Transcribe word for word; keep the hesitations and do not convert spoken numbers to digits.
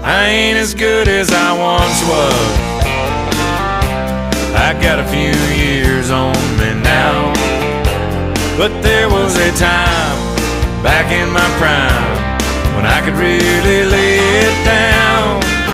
I ain't as good as I once was. I got a few years on me now, but there was a time back in my prime when I could really lay it down.